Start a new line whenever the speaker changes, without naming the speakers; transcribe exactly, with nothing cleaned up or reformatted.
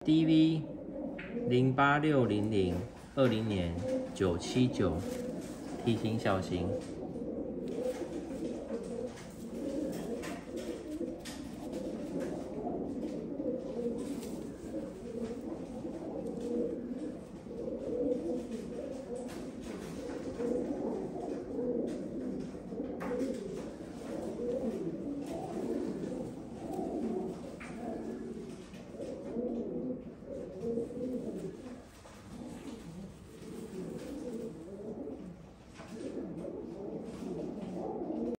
D V 零八六零零二零年九七九，提醒小心。